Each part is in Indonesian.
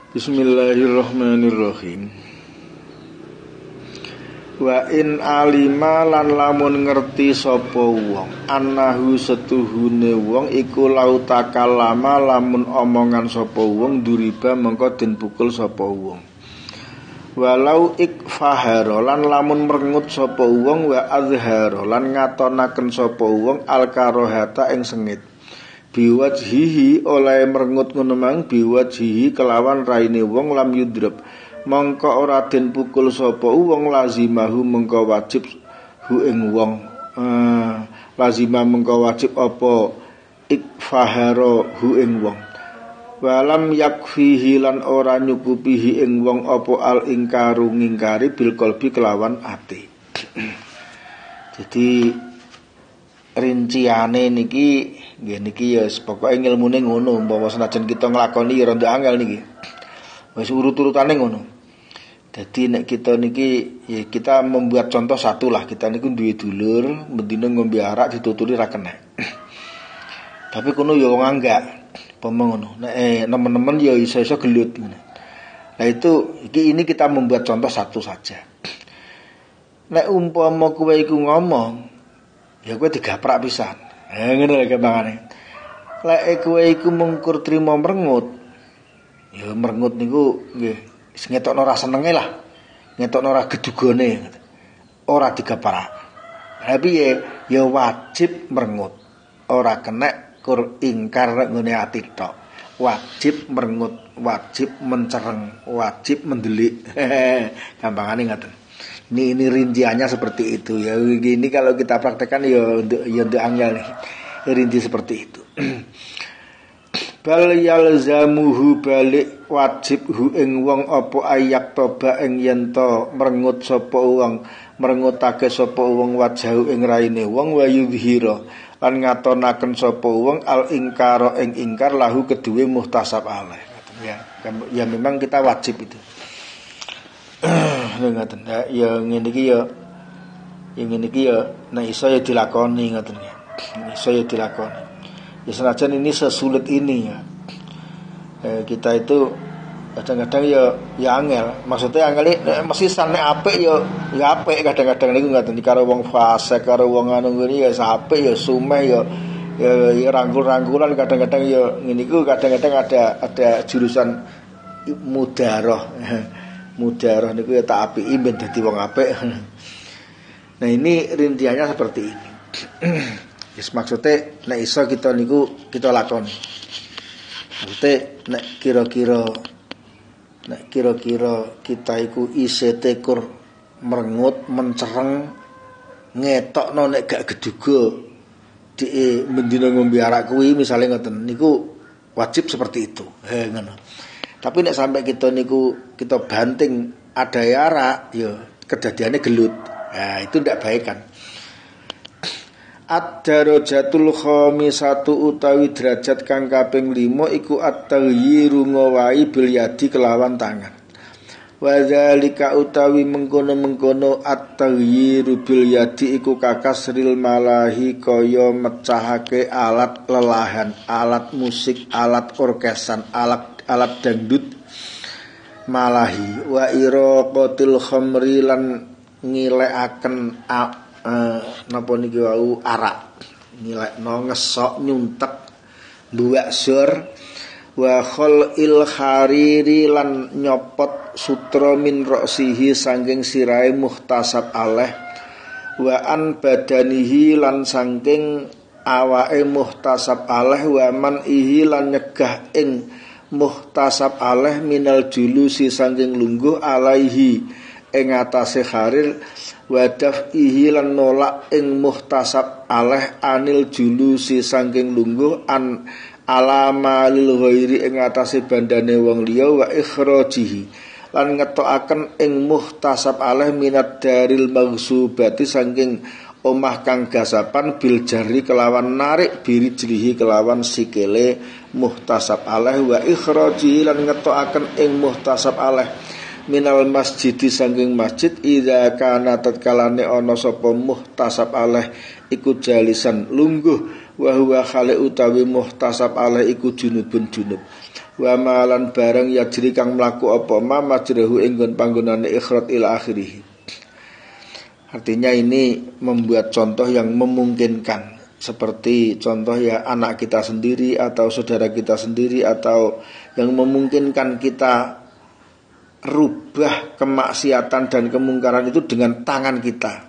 Bismillahirrahmanirrahim. Wa in alima lan lamun ngerti sapa wong annahu setuhune wong iku lautakallama lamun omongan sapa wong duriba mengko den pukul sapa wong. Walau ikfahara lan lamun merengut sapa wong wa azhara lan ngatonaken sapa wong alkarohata ing sengit. Biwajhihi oleh merengut ngono mang biwajhihi kelawan raine wong lam yudrab mongko ora den pukul sapa wong lazimahu mongko wajib hu ing wong lazimah mongko wajib apa ikfahara hu ing wong walam yakfihi lan ora nyukupihi ing wong apa al ingkaru ngingkari bil qalbi kelawan ati. Jadi rinciane niki nggih niki ya pokoke ngilmune ngono umpama senajan kita nglakoni ya rada angel niki. Wis urut-urutane ngono. Dadi nek kita niki ya kita membuat contoh satu lah, kita niku duwe dulur mendina ngombe arak dituturi ra kena. Tapi kono ya wong anggak, umpama ngono. Nek nemen-nemen ya iso-iso gelut ngono. Nah itu ini kita membuat contoh satu saja. Nek umpama kowe iku ngomong ya kowe digaprak pisan. Ngono lho gampangane. Lek kowe iku mungkur trimo merengut. Ya merengut niku nggih ngetokno ora senenge lah. Ngetokno ora gedugone. Ora digaprak. Tapi ya wajib merengut. Ora kena kur ingkar ngene ati tok. Wajib merengut, wajib mencereng, wajib mendelik. Gampangane ngoten. Ini rinciannya seperti itu ya. Ini kalau kita praktekkan ya untuk angel nih. Rinci seperti itu. Bal yalzamuhu balik wajib hu ing wong apa ayak toba ing yen to merengut sapa wong merengutake sapa wong wajahu ing raine wong wa yudhira lan ngatonaken sapa wong al ingkara ing ingkar lahu keduwe muhtasab alaih. Ya memang kita wajib itu. Ngoten ya ngene iki ya nek iso ya dilakoni ngoten ya. Iso ya dilakoni. Ya senajan ini sesulit ini ya. Kita itu kadang-kadang ya angel. Maksudnya angel mesti sane apik ya apik kadang-kadang niku ngoten karo wong fase karo wong anu ngene ya apik ya sumeh ya rangkul-rangkulan kadang-kadang ya ngene iku kadang-kadang ada jurusan mudaroh. Mudaroh niku ya tak apiki ben dadi wong apik. Nah ini rintiannya seperti ini. Yes, maksudnya nek iso kita niku kita lakoni. Maksudnya nek kira-kira kita iku isih tekur merengut mencereng ngetokno nek gak geduga di mendina ngombe arak kuwi misale ngoten niku wajib seperti itu. Ngono. Tapi nek sampai kita banting ada arak ya kedadiannya gelut. Nah, itu ndak baik kan. Ad-darajatul khamisatu utawi derajat kang kaping 5 iku at-taghyiru ngowahi bil yadi kelawan tangan. Wa dzalika utawi mengkono-mengkono at-taghyiru bil yadi iku kakasril malahi kaya mecahake alat lelahan, alat musik, alat orkesan, alat dangdut malahi wa iraqatil khamri lan ngilekaken napa niki wau arak ngilekno ngesok nyuntek mbuak sur wa khalil hariri lan nyopot sutra min ra'sihi saking sirahe muhtasab alaih wa an badanihi lan saking awake muhtasab alaih wa man ihi lan nyegah ing muhtasab alaih minal julusi saking lungguh alaihi ing atase harir wadaf ihi lan nolak ing muhtasab alaih anil julusi saking lungguh an alama lil ghairi ing atase bandane wong liya wa ikhrajihi lan ngetokaken ing muhtasab alaih minad daril maghsubati saking omah kang gasapan bil jari kelawan narik birijlihi kelawan sikile muhtasab alaih wa ikhrajihi lan ngetokaken ing muhtasab alaih minal masjid saking masjid idza kana tatkalane ana sapa muhtasab alaih iku jalisan lungguh wa huwa khali utawi muhtasab alaih iku junubun junub wa malan barang yajri kang mlaku apa ma majrahu ing panggonane ikhrat ila akhirih. Artinya ini membuat contoh yang memungkinkan, seperti contoh ya anak kita sendiri atau saudara kita sendiri, atau yang memungkinkan kita rubah kemaksiatan dan kemungkaran itu dengan tangan kita.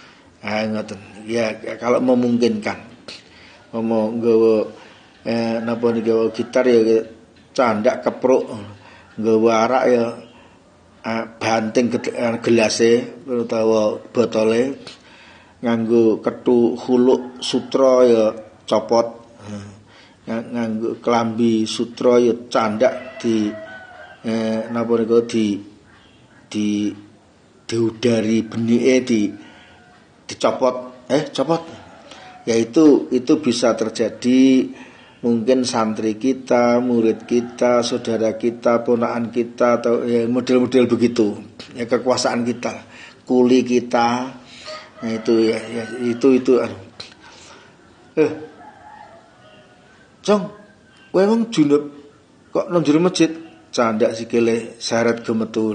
Ya kalau memungkinkan. Ngomong napa nggawa gitar ya candak kepruk, nggawa arak ya banting gelase utawa botole, nganggo kethu huluk sutra ya copot, nganggo klambi sutra ya candak di napa niku diudari benike dicopot copot. Ya itu bisa terjadi. Mungkin santri kita, murid kita, saudara kita, ponakan kita, atau ya model-model begitu. Ya kekuasaan kita, kuli kita. Nah itu ya itu Jong, kowe wong junub kok nang jero masjid candak sikile syarat gemetu.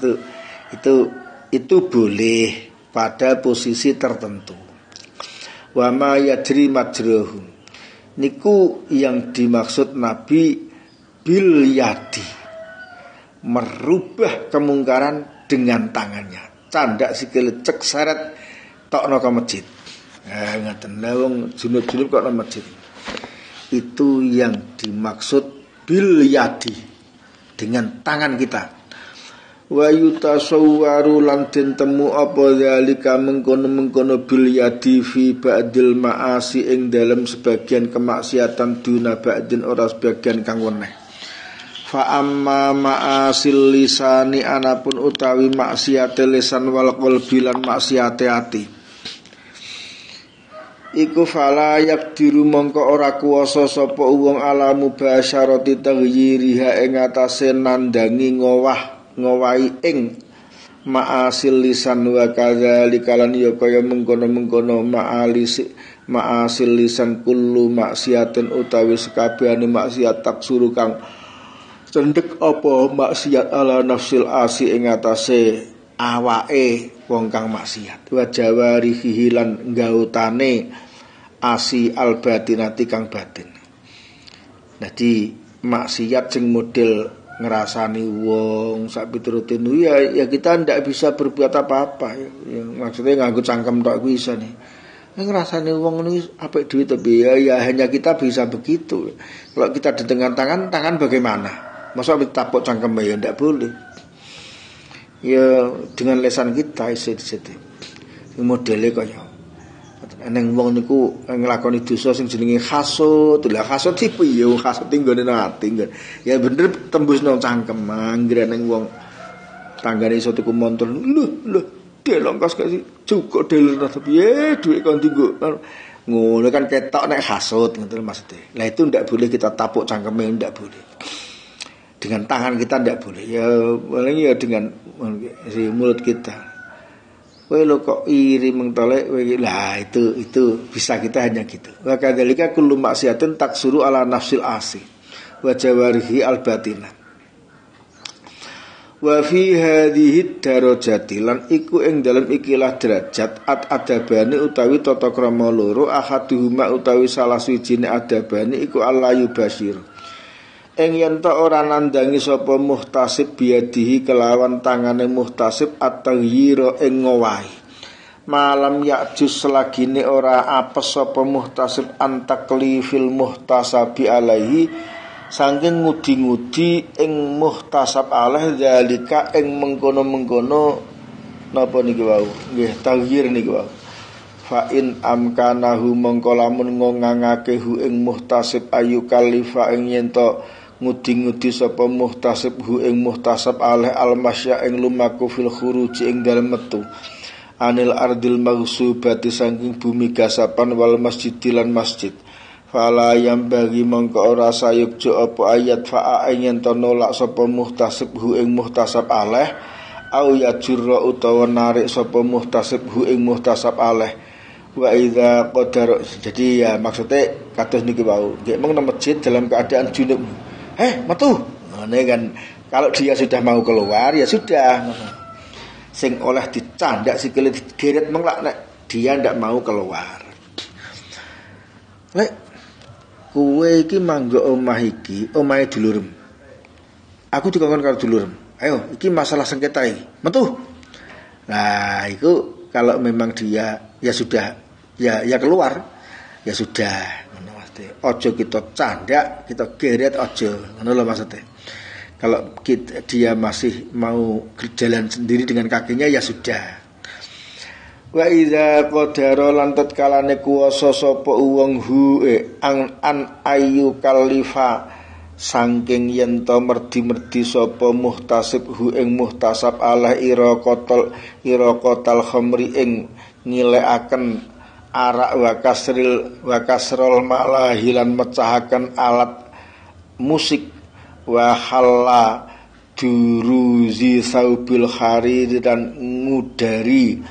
Itu boleh pada posisi tertentu. Wa ma yajri majrahu, niku yang dimaksud Nabi bil yadi, merubah kemungkaran dengan tangannya. Candak sikile cek syarat tokno ke masjid. Ngaten wong junub-junub kok nang masjid. Itu yang dimaksud bil yadi, dengan tangan kita. Wa yutasawwaru lan den temu apa zalika mengkono-mengkono bil yadi fi ba'dil ma'asi ing dalam sebagian kemaksiatan duna ba'din ora sebagian kang weneh. Fa amma ma'asil lisani anapun utawi maksiate lisan wal qalbi lan maksiate ati, iku fala yakdiru mongko ora kuwasa sapa wong ala mubasyarati taghyiriha ing atase nandangi ngowahi ing ma'asil lisan wa kadzalika lan ya kaya mengkono-mengkono ma'asil lisan kullu maksiatin utawi sekabehane maksiat taksuru kang cendhek apa maksiat ala nafsil asi ing atase awake wong kang maksiat wa jawarihi lan gautane asi albatinati kang batin. Jadi maksiat sing model ngerasani wong sak piturutin ya kita ndak bisa berbuat apa-apa ya, maksudnya nganggo cangkem tok kuwi iso nih. Ngerasani wong ini apik duit tapi ya hanya kita bisa begitu. Kalau kita di tengah tangan bagaimana? Masa kita tapuk cangkem ya ndak boleh. Ya dengan lesan kita isi-isi modele kaya neng wong niku nglakoni dosa sing jenenge hasud. Lah hasud tipe ya hasud tinggone ati. Ya bener tembus nang cangkem anggere neng wong tanggane iso tuku montor. Lho delongkos kasih cukup delok tapi duit kon tinggo. Ngono kan ketok nek hasud ngoten maksudnya. Lah itu ndak boleh kita tapuk cangkeme, ndak boleh. Dengan tangan kita ndak boleh. Ya paling ya dengan mulut kita. Kowe lho kok iri mengtolek lah itu bisa kita hanya gitu. Wa kadzalika kullu maksiatin taksuru ala nafsil asi wa jawarihi albatina. Wa fi hadhihi darajati lan iku ing dalem ikilah derajat adabane utawi tata krama loro ahaduhuma utawi salah swijine adabane iku Allah yubashir. Ing yen ta ora nandangi sapa muhtasib biadihi kelawan tangane muhtasib at-taghyira ing ngowahi. Malam ya'jus selagine ora apes sapa muhtasib antaklifil muhtasabi alaihi saking ngudi-ngudi ing muhtasab alaih zalika ing mengkono-mengkono napa niki wau nggih taghyir niki wau. Fa in amkanahu mongko lamun ngangake hu ing muhtasib ayu kalifa ing yen to ngudi-ngudi sapa muhtasib hu ing muhtasab alih almasya ing lumaku fil khuruji ing dalem metu anil ardil maghsubati saking bumi gasapan wal masjidilan masjid. Fala yang bagi mongko ora sayukjo apa ayat fa'a ing to nolak sapa muhtasib hu ing muhtasab alih au yajurra utawa narik sapa muhtasib hu ing muhtasab alih wa idza qadar. Jadi ya maksudnya kados niki wau nggih mung nang masjid dalam keadaan junub metu. Ngene kan. Kalau dia sudah mau keluar ya sudah. Sing oleh dicandak sikile digeret menglak nek dia ndak mau keluar. Lek kowe iki manggo omah iki, omahe dulurem. Aku dikongkon karo dulurem. Ayo, iki masalah sengketa iki. Metu. Nah, itu kalau memang dia ya sudah ya keluar. Ya sudah, ngono maksudnya. Ojo kita candak, kita geret ojo. Ngono lho maksudnya. Kalau dia masih mau jalan sendiri dengan kakinya ya sudah. Wa idza qadara lan tatkalane kuwasa sapa wong an ayu kalifa saking yen to merdi-merdi sapa muhtasib ing muhtasab ala iraqatal khamri ing ngilekaken arak wa kasrul malahilan mecahaken alat musik wa halla duruzi saubil harir dan ngudari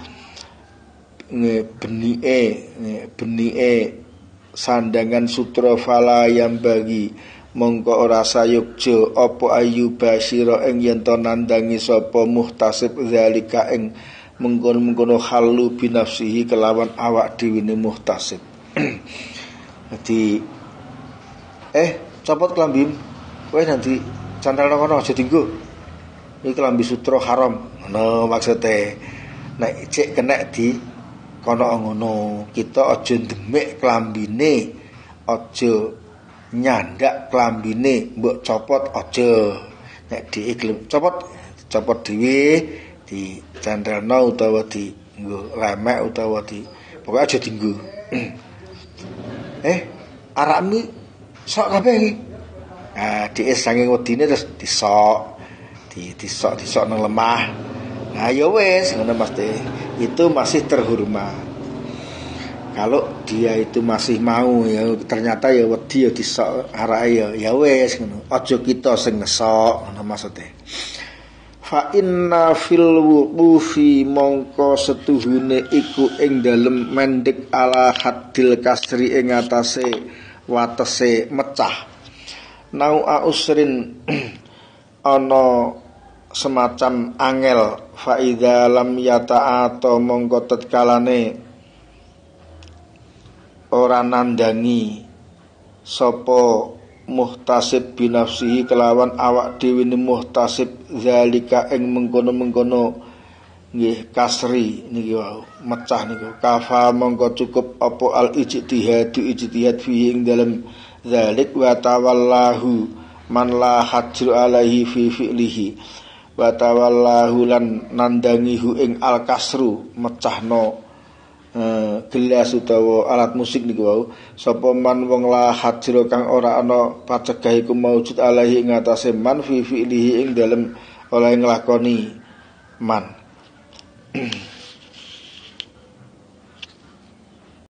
benike sandangan sutra fala yang bagi mongko ora sayukja apa ayu basyira ing yen to nandangi sapa muhtasib zalika ing mengkono-mengkono halu binafsihi kelawan awak dhewe ne muhtasib. Dadi copot klambi kowe nanti candal kono aja dienggo. Iki klambi sutra haram. Ngono maksude. Nek cek kena di kono ngono, kita aja ndemik klambine, aja nyandak klambine, mbok copot aja. Nek diiklem copot dhewe di candalno utawa di nggo remek utawa di pokoke aja dienggo. Arakmu sok kabeh iki. Nah, diis saking wedine terus disok nang lemah. Nah, ya wis ngono mesti. Itu masih terhormat. Kalau dia itu masih mau ya ternyata ya wedi ya disok arake ya wis ngono. Aja kita sing ngesok ngono maksude. Fa inna fil wuqufi mongko setuhune iku ing dalem mendek ala haddil kasri ing atase watese mecah. Nau'a usrin ana semacam angel fa idza lam yata'ata mongko tetkalane ora nandangi sapa muhtasib binafsihi kelawan awak dhewe ne muhtasib zalika ing mengkono-mengkono nggih kasri niki wau mecah niku kafa mongko cukup apa al ijtihad fi ing dalem zalik wa tawallahu man la hajru alaihi fi fi'lihi wa tawallahu lan nandangihu ing al kasru mecahno gelas utawa alat musik niku wau sapa man wong la hajru kang ora ana pacegah iku maujud alaihi ing atase man fi fi'lihi ing dalem oleh nglakoni man